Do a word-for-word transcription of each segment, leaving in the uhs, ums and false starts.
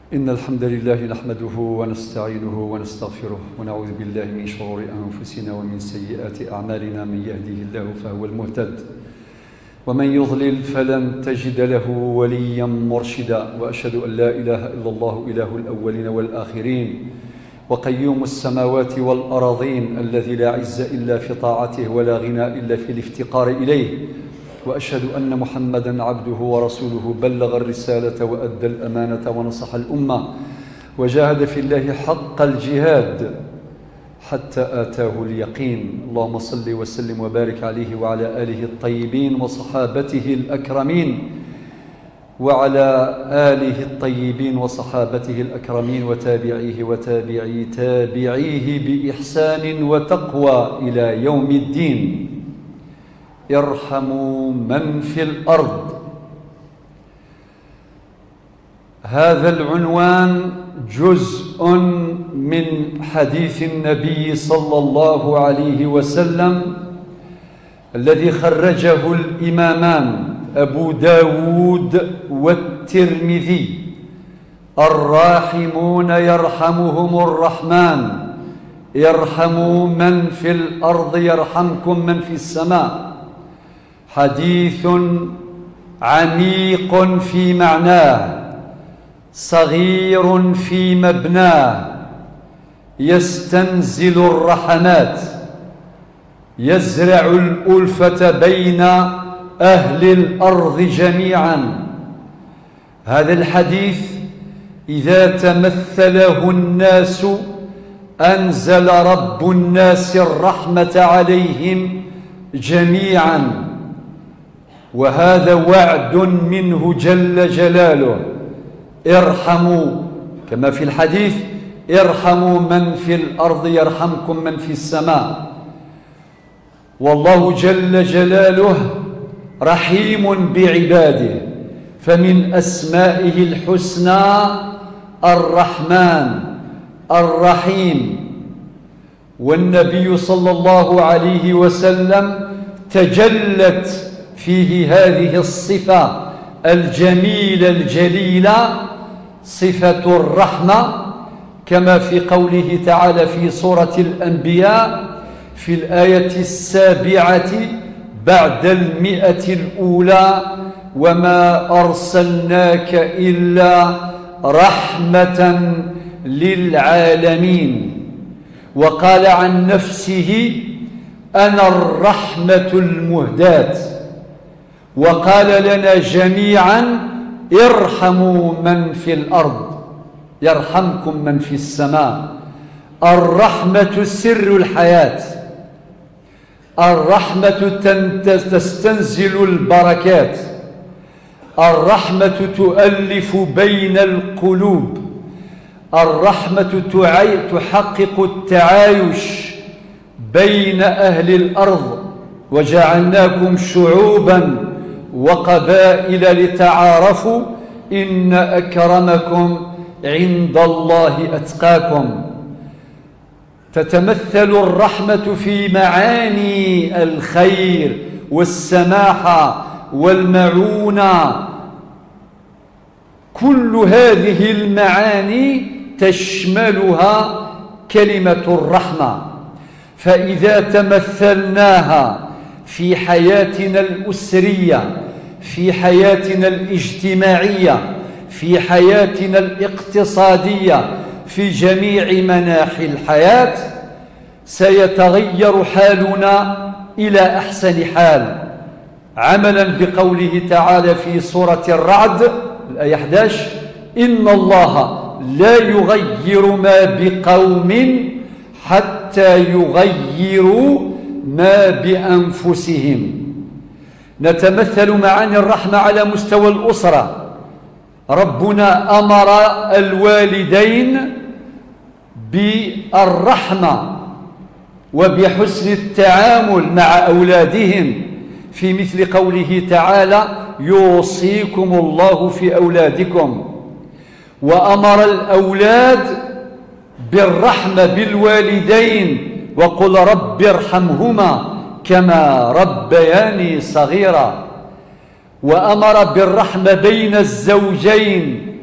إن الحمد لله نحمده ونستعينه ونستغفره ونعوذ بالله من شرور أنفسنا ومن سيئات أعمالنا. من يهده الله فهو المهتد ومن يضلل فلن تجد له وليا مرشدا. وأشهد أن لا إله إلا الله إله الأولين والآخرين وقيوم السماوات والأراضين الذي لا عز إلا في طاعته ولا غنى إلا في الافتقار إليه. وأشهد أن محمدًا عبده ورسوله بلغ الرسالة وأدى الأمانة ونصح الأمة وجاهد في الله حق الجهاد حتى آتاه اليقين. اللهم صل وسلم وبارك عليه وعلى آله الطيبين وصحابته الأكرمين وعلى آله الطيبين وصحابته الأكرمين وتابعيه وتابعي تابعيه بإحسان وتقوى إلى يوم الدين. ارحموا من في الأرض. هذا العنوان جزء من حديث النبي صلى الله عليه وسلم الذي خرجه الإمامان أبو داود والترمذي: الراحمون يرحمهم الرحمن، ارحموا من في الأرض يرحمكم من في السماء. حديث عميق في معناه، صغير في مبناه، يستنزل الرحمات، يزرع الألفة بين أهل الأرض جميعا. هذا الحديث إذا تمثله الناس أنزل رب الناس الرحمة عليهم جميعا، وهذا وعد منه جل جلاله: ارحموا، كما في الحديث: ارحموا من في الأرض يرحمكم من في السماء. والله جل جلاله رحيم بعباده، فمن أسمائه الحسنى الرحمن الرحيم. والنبي صلى الله عليه وسلم تجلت فيه هذه الصفة الجميلة الجليلة، صفة الرحمة، كما في قوله تعالى في سورة الأنبياء في الآية السابعة بعد المئة الأولى: وما أرسلناك إلا رحمة للعالمين. وقال عن نفسه: أنا الرحمة المهداة. وقال لنا جميعا: ارحموا من في الأرض يرحمكم من في السماء. الرحمة سر الحياة، الرحمة تستنزل البركات، الرحمة تؤلف بين القلوب، الرحمة تحقق التعايش بين أهل الأرض. وجعلناكم شعوبا وقبائل لتعارفوا إن أكرمكم عند الله أتقاكم. تتمثل الرحمة في معاني الخير والسماحة والمعونة. كل هذه المعاني تشملها كلمة الرحمة. فإذا تمثلناها في حياتنا الأسرية، في حياتنا الاجتماعية، في حياتنا الاقتصادية، في جميع مناحي الحياة، سيتغير حالنا إلى أحسن حال، عملا بقوله تعالى في سورة الرعد الآية أحد عشر: إن الله لا يغير ما بقوم حتى يغيروا ما بأنفسهم. نتمثل معاني الرحمة على مستوى الأسرة. ربنا أمر الوالدين بالرحمة وبحسن التعامل مع أولادهم، في مثل قوله تعالى: يوصيكم الله في أولادكم. وأمر الأولاد بالرحمة بالوالدين: وقل رب ارحمهما كما ربياني صغيرا. وأمر بالرحمة بين الزوجين: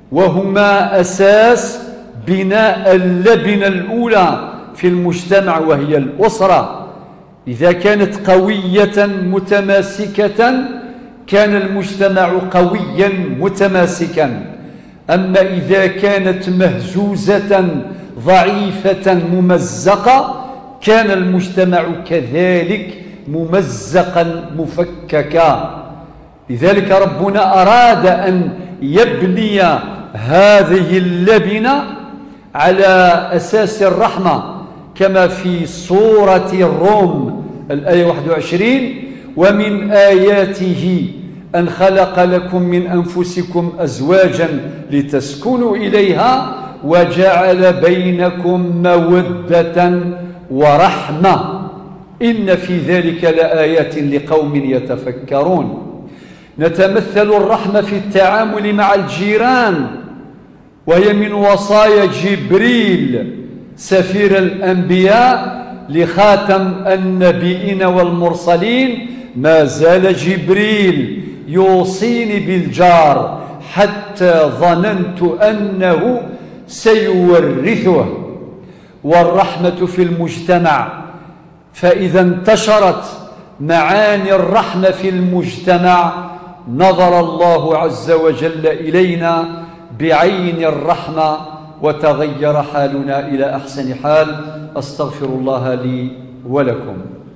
وهما أساس بناء اللبنة الأولى في المجتمع وهي الأسرة. إذا كانت قوية متماسكة كان المجتمع قويا متماسكا، أما إذا كانت مهزوزة ضعيفة ممزقة كان المجتمع كذلك ممزقا مفككا. لذلك ربنا أراد أن يبني هذه اللبنة على أساس الرحمة كما في سورة الروم الآية واحد وعشرين: ومن آياته أن خلق لكم من أنفسكم أزواجا لتسكنوا إليها وجعل بينكم مودة ورحمة إن في ذلك لآيات لقوم يتفكرون. نتمثل الرحمة في التعامل مع الجيران، وهي من وصايا جبريل سفير الأنبياء لخاتم النبيين والمرسلين: ما زال جبريل يوصيني بالجار حتى ظننت أنه سيورثه. والرحمة في المجتمع، فإذا انتشرت معاني الرحمة في المجتمع نظر الله عز وجل إلينا بعين الرحمة وتغير حالنا إلى أحسن حال. أستغفر الله لي ولكم.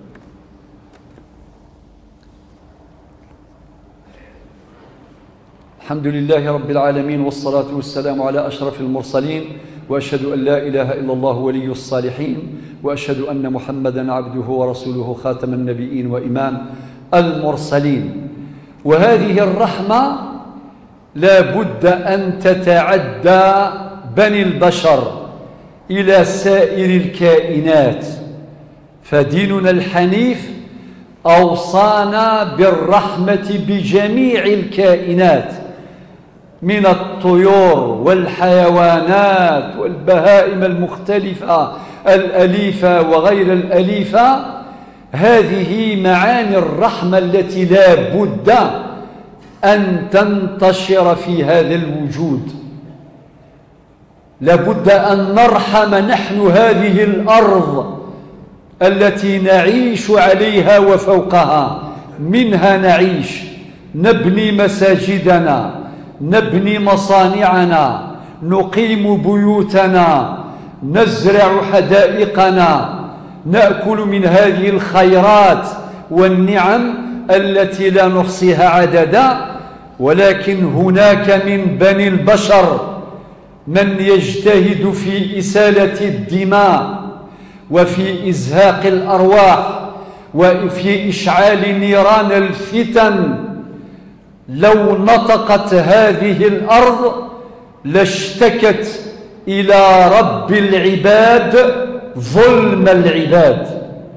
الحمد لله رب العالمين، والصلاة والسلام على أشرف المرسلين، وأشهد أن لا إله إلا الله ولي الصالحين، وأشهد أن محمدا عبده ورسوله خاتم النبيين وإمام المرسلين. وهذه الرحمة لا بد أن تتعدى بني البشر إلى سائر الكائنات، فديننا الحنيف أوصانا بالرحمة بجميع الكائنات من الطيور والحيوانات والبهائم المختلفة الأليفة وغير الأليفة. هذه معاني الرحمة التي لا بد أن تنتشر في هذا الوجود. لا بد أن نرحم نحن هذه الأرض التي نعيش عليها وفوقها، منها نعيش، نبني مساجدنا، نبني مصانعنا، نقيم بيوتنا، نزرع حدائقنا، نأكل من هذه الخيرات والنعم التي لا نحصيها عددا. ولكن هناك من بني البشر من يجتهد في إسالة الدماء وفي إزهاق الأرواح وفي إشعال نيران الفتن. لو نطقت هذه الأرض لاشتكت إلى رب العباد ظلم العباد.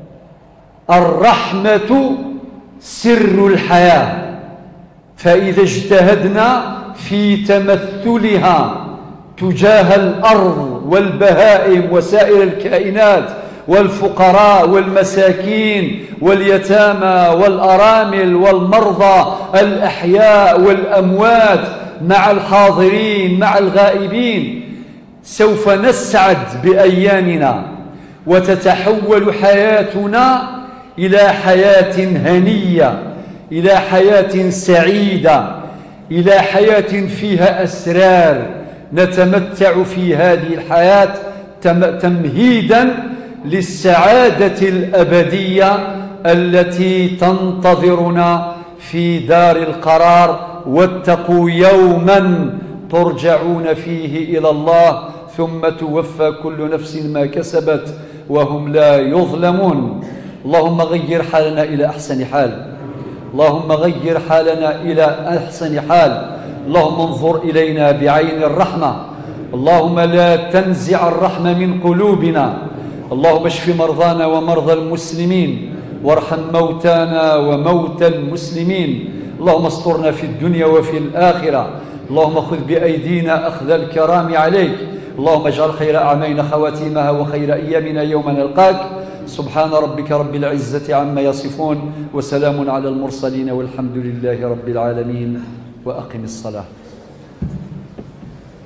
الرحمة سر الحياة، فإذا اجتهدنا في تمثلها تجاه الأرض والبهائم وسائر الكائنات والفقراء والمساكين واليتامى والأرامل والمرضى الأحياء والأموات مع الحاضرين مع الغائبين، سوف نسعد بأيامنا وتتحول حياتنا إلى حياة هنية، إلى حياة سعيدة، إلى حياة فيها أسرار نتمتع في هذه الحياة تمهيدا للسعادة الأبدية التي تنتظرنا في دار القرار. واتقوا يوما ترجعون فيه إلى الله ثم توفى كل نفس ما كسبت وهم لا يظلمون. اللهم غير حالنا إلى أحسن حال، اللهم غير حالنا إلى أحسن حال. اللهم انظر إلينا بعين الرحمة، اللهم لا تنزع الرحمة من قلوبنا. اللهم اشف مرضانا ومرضى المسلمين، وارحم موتانا وموتى المسلمين. اللهم استرنا في الدنيا وفي الآخرة. اللهم خذ بأيدينا أخذ الكرام عليك. اللهم اجعل خير أعمالنا خواتيمها وخير أيامنا يوم نلقاك. سبحان ربك رب العزة عما يصفون، وسلام على المرسلين، والحمد لله رب العالمين. وأقم الصلاة.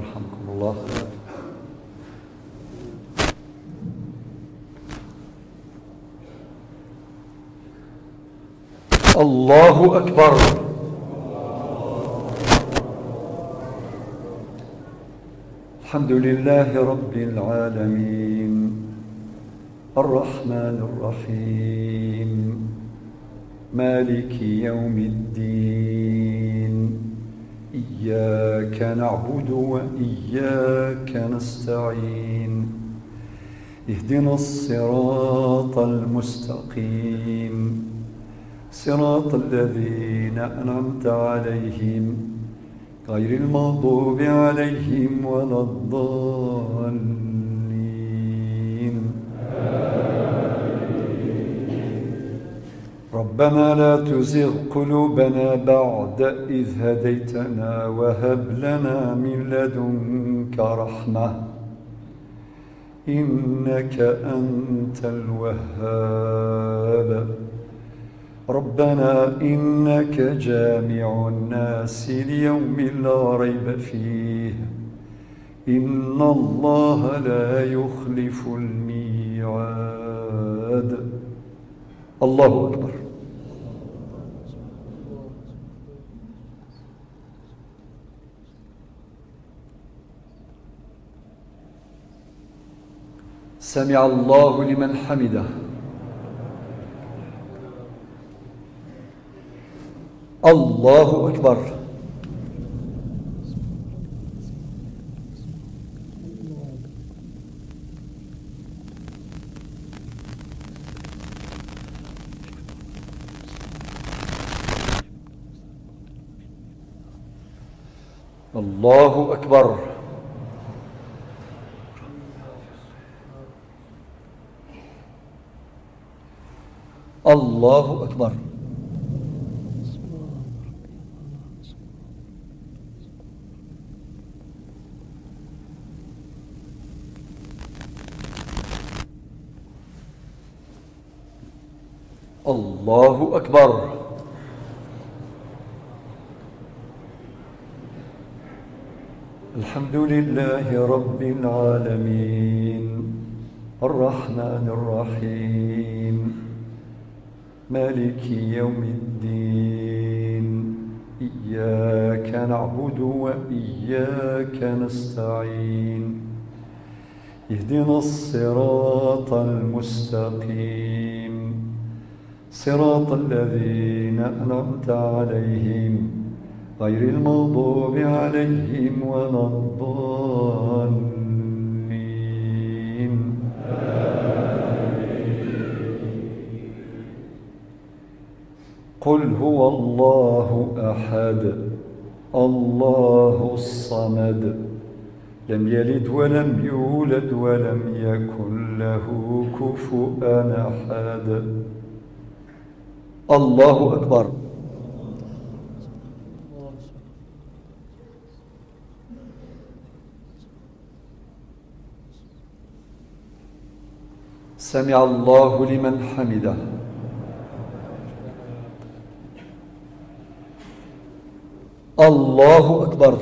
يرحمكم الله. الله أكبر. الحمد لله رب العالمين الرحمن الرحيم مالك يوم الدين إياك نعبد وإياك نستعين اهدنا الصراط المستقيم صراط الذين أنعمت عليهم غير المغضوب عليهم ولا الضالين. ربنا لا تزغ قلوبنا بعد إذ هديتنا وهب لنا من لدنك رحمة إنك أنت الوهاب. ربنا إنك جامع الناس ليوم لا ريب فيه إن الله لا يخلف الميعاد. الله أكبر. سمع الله لمن حمده. الله أكبر. الله أكبر. الله أكبر. الله أكبر. الحمد لله رب العالمين الرحمن الرحيم مالك يوم الدين إياك نعبد وإياك نستعين اهدنا الصراط المستقيم صراط الذين أنعمت عليهم غير المغضوب عليهم ولا الضالين. قل هو الله أحد الله الصمد لم يلد ولم يولد ولم يكن له كفؤا أحد. الله أكبر. سمع الله لمن حمده. الله أكبر.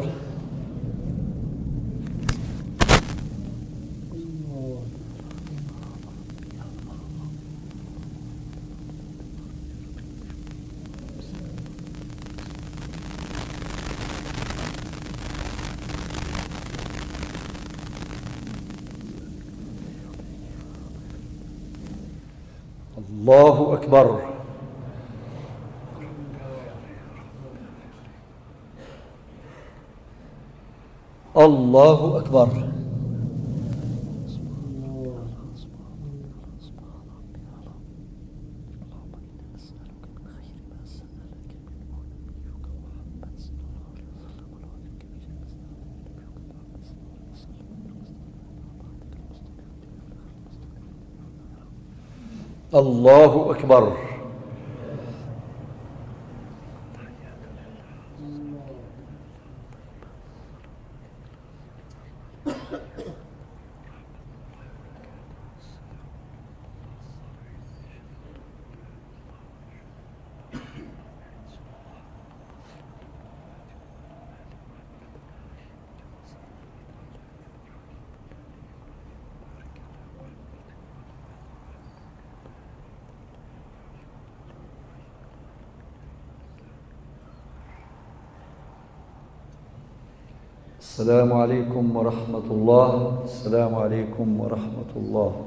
الله أكبر. الله أكبر. الله أكبر. السلام عليكم ورحمة الله. السلام عليكم ورحمة الله.